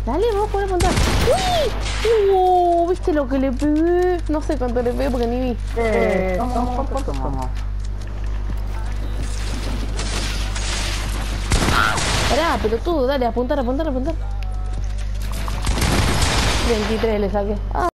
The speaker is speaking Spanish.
Dale, vamos a poder apuntar. ¡Uy! ¿Viste lo que le pegué? No sé cuánto le pegué porque ni vi. ¿Cómo? Pará, pero tú, dale, apuntar. 23 le saqué.